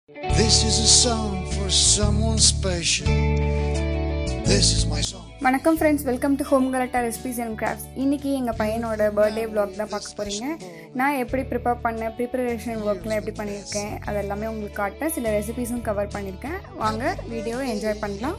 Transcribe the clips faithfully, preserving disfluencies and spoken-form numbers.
This is a song for someone special. This is my song. வணக்கம் friends, welcome to home Galatta recipes and crafts. இன்றைக்கி எங்கள் பையனோட birthday vlog தான் பார்க்க போகிறீங்க. நான் எப்படி ப்ரிப்பேர் பண்ணேன், ப்ரிப்பரேஷன் ஒர்க்லாம் எப்படி பண்ணியிருக்கேன், அதெல்லாமே உங்களுக்கு காட்டேன். சில ரெசிபீஸும் கவர் பண்ணியிருக்கேன். வாங்க வீடியோவை என்ஜாய் பண்ணலாம்.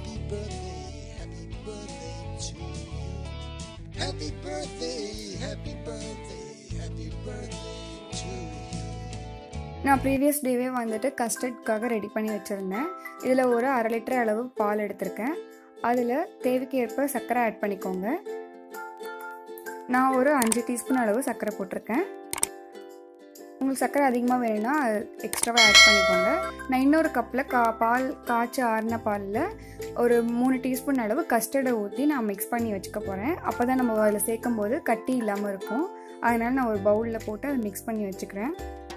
Happy birthday, happy birthday, happy birthday to you. நான் ப்ரீவியஸ் டேவே வந்துட்டு கஸ்டர்ட்காக ரெடி பண்ணி வச்சுருந்தேன். இதில் ஒரு அரை லிட்டர் அளவு பால் எடுத்திருக்கேன். அதில் தேவைக்கு ஏற்ப சர்க்கரை ஆட் பண்ணிக்கோங்க. நான் ஒரு அஞ்சு டீஸ்பூன் அளவு சர்க்கரை போட்டிருக்கேன். உங்களுக்கு சர்க்கரை அதிகமாக வேணும்னா எக்ஸ்ட்ராவாக ஆட் பண்ணிக்கோங்க. நான் இன்னொரு கப்பில் கா பால் காய்ச்சி ஆறின பாலில் ஒரு மூணு டீஸ்பூன் அளவு கஸ்டர்டை ஊற்றி நான் மிக்ஸ் பண்ணி வச்சுக்க போகிறேன். அப்போ தான் நம்ம அதில் சேர்க்கும் போது கட்டி இல்லாமல் இருக்கும். அதனால் நான் ஒரு பவுலில் போட்டு அதை மிக்ஸ் பண்ணி வச்சுக்கிறேன்.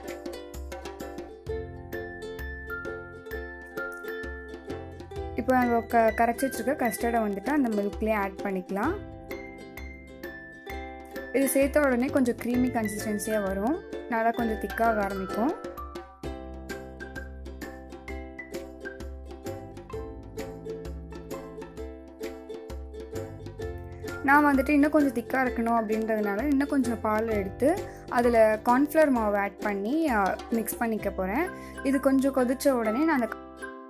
இப்போ நம்ம க கரைச்சி வச்சுருக்க கஸ்டர்டை வந்துட்டு அந்த மில்க்லேயே ஆட் பண்ணிக்கலாம். இது சேர்த்த உடனே கொஞ்சம் க்ரீமி கன்சிஸ்டன்சியாக வரும். நல்லா கொஞ்சம் திக்காக ஆரம்பிக்கும். நான் வந்துட்டு இன்னும் கொஞ்சம் திக்காக இருக்கணும் அப்படின்றதுனால இன்னும் கொஞ்சம் பால் எடுத்து அதில் கார்ன்ஃப்ளவர் மாவு ஆட் பண்ணி மிக்ஸ் பண்ணிக்க போகிறேன். இது கொஞ்சம் கொதித்த உடனே நான் அந்த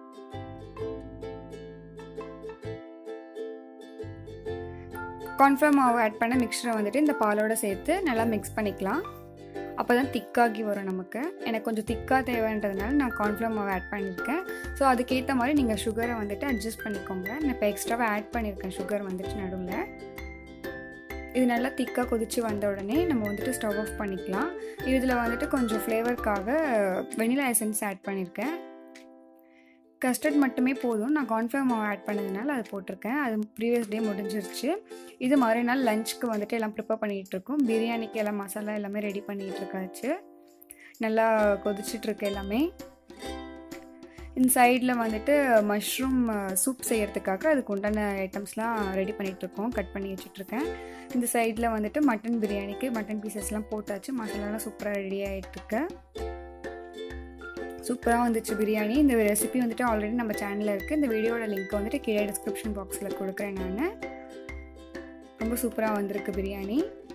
கார்ன்ஃப்ளவர் மாவு ஆட் பண்ண மிக்சரை வந்துட்டு இந்த பாலோடு சேர்த்து நல்லா மிக்ஸ் பண்ணிக்கலாம். அப்போ தான் திக்காகி வரும் நமக்கு. எனக்கு கொஞ்சம் திக்காக தேவைன்றதுனால நான் கார்ன்ஃப்ளவர் மாவு ஆட் பண்ணியிருக்கேன். ஸோ அதுக்கேற்ற மாதிரி நீங்கள் சுகரை வந்துட்டு அட்ஜஸ்ட் பண்ணிக்கோங்க. நான் இப்போ எக்ஸ்ட்ராவாக ஆட் பண்ணியிருக்கேன் சுகர் வந்துட்டு நடுவில். இது நல்லா திக்காக கொதித்து வந்த உடனே நம்ம வந்துட்டு ஸ்டவ் ஆஃப் பண்ணிக்கலாம். இதில் வந்துட்டு கொஞ்சம் ஃப்ளேவருக்காக வெனிலா எசன்ஸ் ஆட் பண்ணியிருக்கேன். கஸ்டர்ட் மட்டுமே போதும். நான் கார்ன்ஃப்ளவர் மாவு ஆட் பண்ணதுனால அது போட்டிருக்கேன். அது ப்ரீவியஸ் டே முடிஞ்சிருச்சு. இது மறுநாள் லஞ்சுக்கு வந்துட்டு எல்லாம் ப்ரிப்பேர் பண்ணிகிட்ருக்கோம். பிரியாணிக்கு எல்லாம் மசாலா எல்லாமே ரெடி பண்ணிகிட்டு இருக்காச்சு. நல்லா கொதிச்சிட்ருக்கு எல்லாமே. இந்த சைடில் வந்துட்டு மஷ்ரூம் சூப் செய்கிறதுக்காக அதுக்கு உண்டான ஐட்டம்ஸ்லாம் ரெடி பண்ணிகிட்ருக்கோம். கட் பண்ணி வச்சுட்ருக்கேன். இந்த சைடில் வந்துட்டு மட்டன் பிரியாணிக்கு மட்டன் பீசஸ்லாம் போட்டாச்சு. மசாலாலாம் சூப்பராக ரெடி ஆகிட்டுருக்கு. சூப்பராக வந்துச்சு பிரியாணி. இந்த ரெசிபி வந்துட்டு ஆல்ரெடி நம்ம சேனலில் இருக்குது. இந்த வீடியோட லிங்க் வந்துட்டு கீழே டிஸ்கிரிப்ஷன் பாக்ஸில் கொடுக்குறேன். நான் ரொம்ப சூப்பராக வந்திருக்கு பிரியாணி.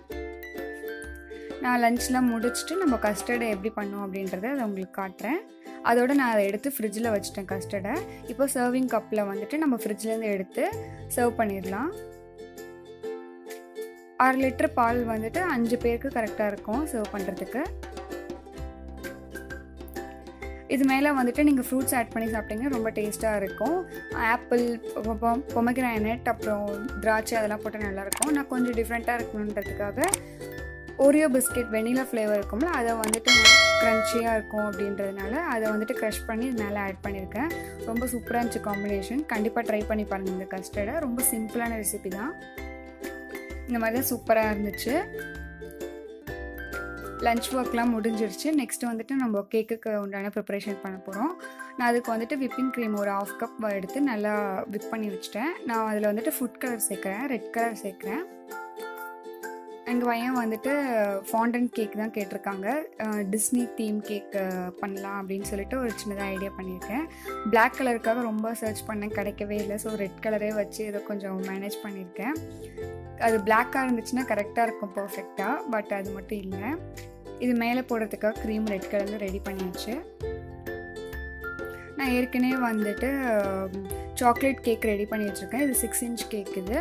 நான் லஞ்ச்லாம் முடிச்சுட்டு நம்ம கஸ்டர்டை எப்படி பண்ணோம் அப்படின்றத அதை உங்களுக்கு காட்டுறேன். அதோடு நான் அதை எடுத்து ஃப்ரிட்ஜில் வச்சுட்டேன் கஸ்டர்டை. இப்போ சர்விங் கப்பில் வந்துட்டு நம்ம ஃப்ரிட்ஜ்லேருந்து எடுத்து சர்வ் பண்ணிடலாம். அரை லிட்டர் பால் வந்துட்டு அஞ்சு பேருக்கு கரெக்டாக இருக்கும் சர்வ் பண்ணுறதுக்கு. இது மேலே வந்துட்டு நீங்கள் ஃப்ரூட்ஸ் ஆட் பண்ணி சாப்பிட்டீங்கன்னா ரொம்ப டேஸ்ட்டாக இருக்கும். ஆப்பிள், பொமக்ரானட், அப்புறம் திராட்சை அதெல்லாம் போட்டால் நல்லாயிருக்கும். நான் கொஞ்சம் டிஃப்ரெண்ட்டாக இருக்கணுன்றதுக்காக ஓரியோ பிஸ்கெட் வெனிலா ஃப்ளேவர் இருக்கும்ல, அதை வந்துட்டு க்ரன்ச்சியாக இருக்கும் அப்படின்றதுனால அதை வந்துட்டு க்ரஷ் பண்ணி இது மேலே ஆட் பண்ணியிருக்கேன். ரொம்ப சூப்பராக இருந்துச்சு காம்பினேஷன். கண்டிப்பாக ட்ரை பண்ணி பாருங்கள் இந்த கஸ்டர்டை. ரொம்ப சிம்பிளான ரெசிபி தான். இந்த மாதிரி தான் சூப்பராக இருந்துச்சு. லஞ்ச் ஒர்க்லாம் முடிஞ்சிருச்சு. நெக்ஸ்ட்டு வந்துட்டு நம்ம கேக்குக்கு உண்டான ப்ரிப்பரேஷன் பண்ண போகிறோம். நான் அதுக்கு வந்துட்டு விப்பிங் க்ரீம் ஒரு ஆஃப் கப் எடுத்து நல்லா விப் பண்ணி வச்சுட்டேன். நான் அதில் வந்துட்டு ஃபுட் கலர் சேர்க்குறேன், ரெட் கலர் சேர்க்குறேன். எங்கள் பையன் வந்துட்டு ஃபாண்டன் கேக் தான் கேட்டிருக்காங்க. டிஸ்னி தீம் கேக் பண்ணலாம் அப்படின்னு சொல்லிட்டு ஒரு சின்னதாக ஐடியா பண்ணியிருக்கேன். பிளாக் கலருக்காக ரொம்ப சர்ச் பண்ணேன், கிடைக்கவே இல்லை. ஸோ ரெட் கலரே வச்சு இதை கொஞ்சம் மேனேஜ் பண்ணியிருக்கேன். அது பிளாக்காக இருந்துச்சுன்னா கரெக்டாக இருக்கும் பர்ஃபெக்டாக. பட் அது மட்டும் இல்லை. இது மேலே போடுறதுக்காக க்ரீம் ரெட் கலரில் ரெடி பண்ணியாச்சு. நான் ஏற்கனவே வந்துட்டு சாக்லேட் கேக் ரெடி பண்ணி வச்சுருக்கேன். இது சிக்ஸ் இன்ச் கேக். இது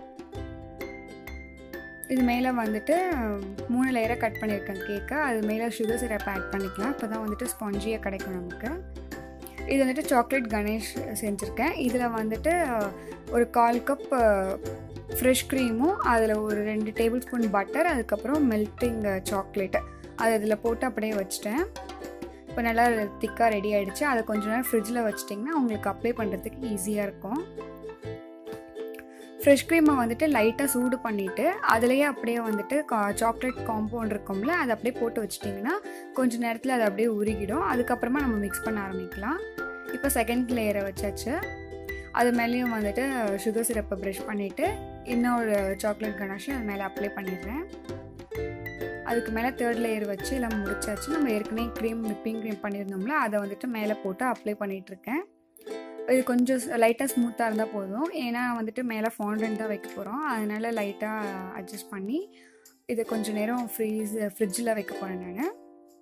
இது மேலே வந்துட்டு மூணு லேயராக கட் பண்ணியிருக்கேன் கேக்கை. அது மேலே சுகர் சிரப் ஆட் பண்ணிக்கலாம். இப்போ தான் வந்துட்டு ஸ்பாஞ்சியாக கிடைக்கும் நமக்கு. இது வந்துட்டு சாக்லேட் கணேஷ் செஞ்சுருக்கேன். இதில் வந்துட்டு ஒரு கால் கப் ஃப்ரெஷ் க்ரீமும் அதில் ஒரு ரெண்டு டேபிள் ஸ்பூன் பட்டர், அதுக்கப்புறம் மெல்ட்டிங் சாக்லேட்டு அது இதில் போட்டு அப்படியே வச்சுட்டேன். இப்போ நல்லா திக்காக ரெடி ஆகிடுச்சு. அதை கொஞ்சம் நேரம் ஃப்ரிட்ஜில் வச்சிட்டிங்கன்னா உங்களுக்கு அப்ளை பண்ணுறதுக்கு ஈஸியாக இருக்கும். ஃப்ரெஷ் க்ரீமை வந்துட்டு லைட்டாக சூடு பண்ணிவிட்டு அதுலேயே அப்படியே வந்துட்டு கா சாக்லேட் காம்பவுண்ட் இருக்கும்ல, அதை அப்படியே போட்டு வச்சிட்டிங்கன்னா கொஞ்சம் நேரத்தில் அது அப்படியே உருகிடும். அதுக்கப்புறமா நம்ம மிக்ஸ் பண்ண ஆரம்பிக்கலாம். இப்போ செகண்ட் லேயரை வச்சாச்சு. அது மேலேயும் வந்துட்டு சுகர் சிரப்பை ப்ரஷ் பண்ணிவிட்டு இன்னொரு சாக்லேட் கணாஷை அது மேலே அப்ளை பண்ணிடுறேன். அதுக்கு மேலே தேர்ட் லேயர் வச்சு எல்லாம் முடிச்சாச்சு. நம்ம ஏற்கனவே க்ரீம் விப்பிங் க்ரீம் பண்ணியிருந்தோம்ல, அதை வந்துட்டு மேலே போட்டு அப்ளை பண்ணிகிட்ருக்கேன். இது கொஞ்சம் லைட்டாக ஸ்மூத்தாக இருந்தால் போதும், ஏன்னா வந்துட்டு மேலே ஃபாண்டன்ட் தான் வைக்க போகிறோம். அதனால் லைட்டாக அட்ஜஸ்ட் பண்ணி இதை கொஞ்சம் நேரம் ஃப்ரீஸ் ஃப்ரிட்ஜில் வைக்க போகிறேன். நான்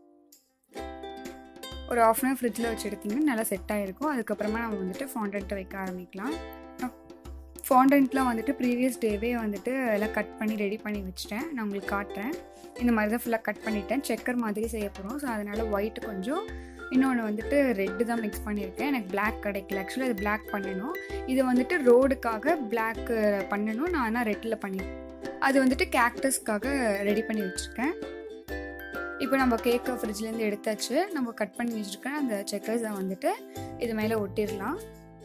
ஒரு ஆஃப் அன் ஹவர் ஃப்ரிட்ஜில் வச்சு எடுத்திங்கன்னா நல்லா செட் ஆகிருக்கும். அதுக்கப்புறமா நம்ம வந்துட்டு ஃபாண்டன்ட்டை வைக்க ஆரம்பிக்கலாம். ஃபாண்டன்ட்லாம் வந்துட்டு ப்ரீவியஸ் டேவே வந்துட்டு எல்லாம் கட் பண்ணி ரெடி பண்ணி வச்சுட்டேன். நான் உங்களுக்கு காட்டுறேன். இந்த மாதிரி தான் ஃபுல்லாக கட் பண்ணிட்டேன். செக்கர் மாதிரி செய்ய போகிறோம். ஸோ அதனால் ஒயிட்டு கொஞ்சம், இன்னொன்று வந்துட்டு ரெட்டு தான் மிக்ஸ் பண்ணியிருக்கேன். எனக்கு பிளாக் கிடைக்கல. ஆக்சுவலாக இது பிளாக் பண்ணணும். இது வந்துட்டு ரோடுக்காக பிளாக் பண்ணணும். நான் ஆனால் ரெட்டில் பண்ணியிருக்கேன். அது வந்துட்டு கேக்டஸ்க்காக ரெடி பண்ணி வச்சுருக்கேன். இப்போ நம்ம கேக்கை ஃப்ரிட்ஜ்லேருந்து எடுத்தாச்சு. நம்ம கட் பண்ணி வச்சுருக்கேன் அந்த செக்கர்ஸை வந்துட்டு இது மேலே ஒட்டிடலாம்.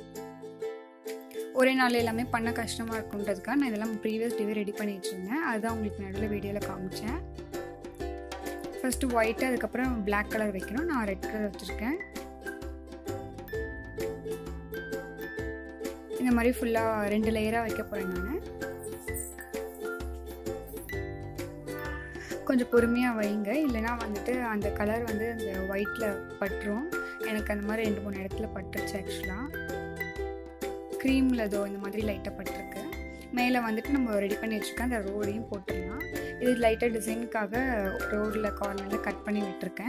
ஒரே நாள் எல்லாமே பண்ண கஷ்டமாக இருக்குன்றதுக்காக நான் இதெல்லாம் ப்ரீவியஸ் டேவே ரெடி பண்ணி வச்சுருந்தேன். அதுதான் உங்களுக்கு நடுவில் வீடியோவில் காமிச்சேன். ஃபஸ்ட்டு ஒயிட்டு, அதுக்கப்புறம் பிளாக் கலர் வைக்கணும். நான் ரெட் கலர் வச்சுருக்கேன். இந்த மாதிரி ஃபுல்லாக ரெண்டு லேயராக வைக்க போகிறேன். நான் கொஞ்சம் பொறுமையாக வைங்க, இல்லைனா வந்துட்டு அந்த கலர் வந்து அந்த ஒயிட்டில் பட்டுரும். எனக்கு அந்த மாதிரி ரெண்டு மூணு இடத்துல பட்டுருச்சு. ஆக்சுவலாக க்ரீமில் ஏதோ இந்த மாதிரி லைட்டாக பட்டிருக்கு. மேலே வந்துட்டு நம்ம ரெடி பண்ணி வச்சுருக்கேன். அந்த ரோடையும் போட்டுடலாம். இது லைட்டாக டிசைனுக்காக ரோடில் கார்னரில் கட் பண்ணி விட்டுருக்கேன்.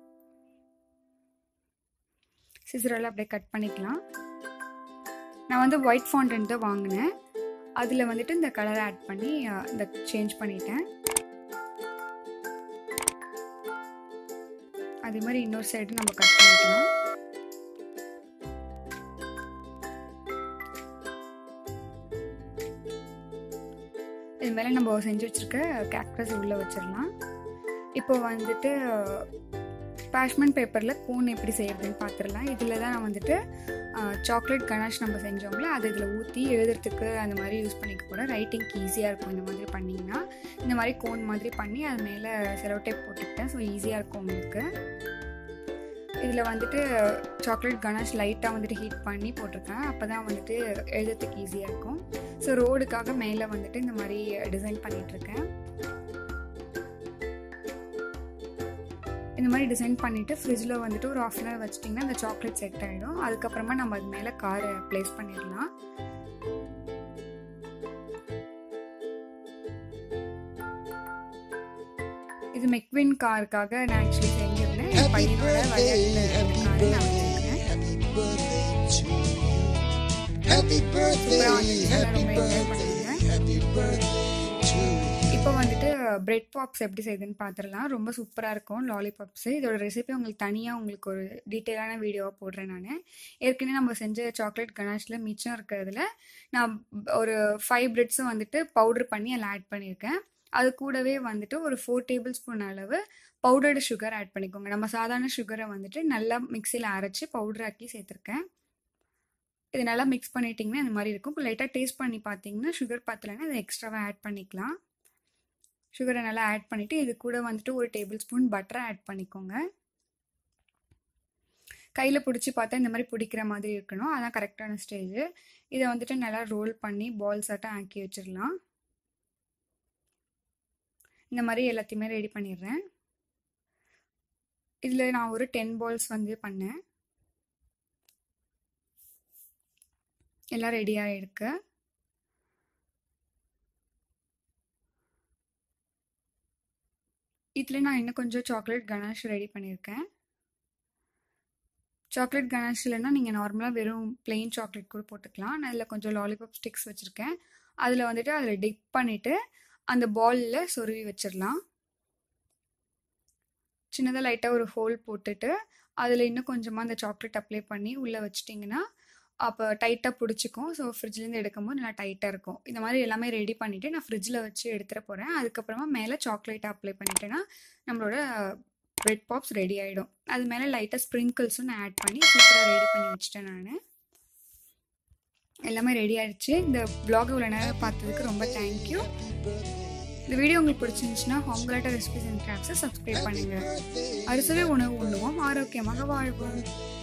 சிசரால் அப்படியே கட் பண்ணிக்கலாம். நான் வந்து ஒயிட் ஃபாண்டன்ட் தான் வாங்கினேன். அதில் வந்துட்டு இந்த கலரை ஆட் பண்ணி இந்த சேஞ்ச் பண்ணிட்டேன். அதே மாதிரி இன்னொரு சைடு நம்ம கட் பண்ணிக்கலாம். இது மேலே நம்ம செஞ்சு வச்சுருக்க கேக்டஸ் உள்ளே வச்சிடலாம். இப்போ வந்துட்டு பேஷ்மெண்ட் பேப்பரில் கோன் எப்படி செய்கிறதுன்னு பார்த்துடலாம். இதில் தான் நான் வந்துட்டு சாக்லேட் கனாஷ் நம்ம செஞ்சோம்ல, அது இதில் ஊற்றி எழுதுறதுக்கு அந்த மாதிரி யூஸ் பண்ணிக்க போகிறேன். ரைட்டிங்க்கு ஈஸியாக இருக்கும் இந்த மாதிரி பண்ணிங்கன்னா. இந்த மாதிரி கோன் மாதிரி பண்ணி அது மேலே செலோ டேப் போட்டுக்கிட்டேன். ஸோ ஈஸியாக இருக்கும் உங்களுக்கு. இதில் வந்துட்டு சாக்லேட் கனாஷ் லைட்டாக வந்துட்டு ஹீட் பண்ணி போட்டிருக்கேன். அப்போ தான் வந்துட்டு எழுதுறதுக்கு ஈஸியாக இருக்கும். ஸோ ரோடுக்காக மேலே வந்துட்டு இந்த மாதிரி டிசைன் பண்ணிகிட்ருக்கேன். இந்த மாதிரி டிசைன் பண்ணிவிட்டு ஃப்ரிட்ஜில் வந்துட்டு ஒரு ஆஃப் அன் ஹவர் வச்சிட்டிங்கன்னா அந்த சாக்லேட் செட் ஆகிடும். அதுக்கப்புறமா நம்ம அது மேலே காரை ப்ளேஸ் பண்ணிடலாம். இது மெக்வின் காருக்காக நான் ஆக்சுவலி செஞ்சிருந்தேன். என் பையனோட விளையாட்டு காரை நான் வச்சிருக்கேன். இப்போ வந்துட்டு பிரெட் பாப்ஸ் எப்படி செய்யுதுன்னு பார்த்துடலாம். ரொம்ப சூப்பராக இருக்கும் லாலிபாப்ஸு. இதோட ரெசிபி உங்களுக்கு தனியாக உங்களுக்கு ஒரு டீட்டெயிலான வீடியோவாக போடுறேன். நான் ஏற்கனவே நம்ம செஞ்ச சாக்லேட் கனாஷில் மிச்சம் இருக்கிறதுல நான் ஒரு ஃபைவ் பிரெட்ஸும் வந்துட்டு பவுட்ரு பண்ணி அதில் ஆட் பண்ணியிருக்கேன். அது கூடவே வந்துட்டு ஒரு ஃபோர் டேபிள் ஸ்பூன் அளவு பவுடர்டு சுகர் ஆட் பண்ணிக்கோங்க. நம்ம சாதாரண சுகரை வந்துட்டு நல்லா மிக்சியில் அரைச்சி பவுடர் ஆக்கி சேர்த்துருக்கேன். இது நல்லா மிக்ஸ் பண்ணிட்டிங்கன்னா இந்த மாதிரி இருக்கும். இப்போ லைட்டாக டேஸ்ட் பண்ணி பார்த்தீங்கன்னா சுகர் பத்தலைன்னா அதை எக்ஸ்ட்ராவாக ஆட் பண்ணிக்கலாம். சுகரை நல்லா ஆட் பண்ணிவிட்டு இது கூட வந்துட்டு ஒரு டேபிள் ஸ்பூன் பட்டரை ஆட் பண்ணிக்கோங்க. கையில் பிடிச்சி பார்த்தா இந்த மாதிரி பிடிக்கிற மாதிரி இருக்கணும். அதான் கரெக்டான ஸ்டேஜ். இதை வந்துட்டு நல்லா ரோல் பண்ணி பால்ஸ் ஆட்டம் ஆக்கி வச்சிடலாம். இந்த மாதிரி எல்லாத்தையுமே ரெடி பண்ணிடுறேன். இதில் நான் ஒரு டென் பால்ஸ் வந்து பண்ணேன். எல்லாம் ரெடியாக இருக்கு. இதில் நான் இன்னும் கொஞ்சம் சாக்லேட் கனாஷ் ரெடி பண்ணியிருக்கேன். சாக்லேட் கனாஷ் இல்லைன்னா நீங்கள் நார்மலாக வெறும் பிளெயின் சாக்லேட் கூட போட்டுக்கலாம். நான் இதில் கொஞ்சம் லாலிபாப் ஸ்டிக்ஸ் வச்சுருக்கேன். அதில் வந்துட்டு அதில் டிப் பண்ணிவிட்டு அந்த பாலில் சொருவி வச்சிடலாம். சின்னதாக லைட்டாக ஒரு ஹோல் போட்டுட்டு அதில் இன்னும் கொஞ்சமாக அந்த சாக்லேட் அப்ளை பண்ணி உள்ளே வச்சிட்டிங்கன்னா அப்போ டைட்டாக பிடிச்சிக்கும். ஸோ ஃப்ரிட்ஜ்லேருந்து எடுக்கும்போது நல்லா டைட்டாக இருக்கும். இந்த மாதிரி எல்லாமே ரெடி பண்ணிவிட்டு நான் ஃப்ரிட்ஜில் வச்சு எடுத்துகிட்டு போகிறேன். அதுக்கப்புறமா மேலே சாக்லேட்டை அப்ளை பண்ணிட்டேன்னா நம்மளோட பிரெட் பாப்ஸ் ரெடி ஆகிடும். அது மேலே லைட்டாக ஸ்ப்ரிங்கிள்ஸும் நான் ஆட் பண்ணி சூப்பராக ரெடி பண்ணி வச்சுட்டேன். நான் எல்லாமே ரெடி ஆகிடுச்சு. இந்த வ்ளாக் இவ்வளோ நேரம் பார்த்ததுக்கு ரொம்ப தேங்க்யூ. இந்த வீடியோ உங்களுக்கு பிடிச்சிருந்துச்சுன்னா ஹோம்கலாட்டா ரெசிபிஸ் அண்ட் கிராஃப்ட்ஸை சப்ஸ்கிரைப் பண்ணுங்கள். அறுசுவை உணவு உண்ணுவோம், ஆரோக்கியமாக வாழ்வோம்.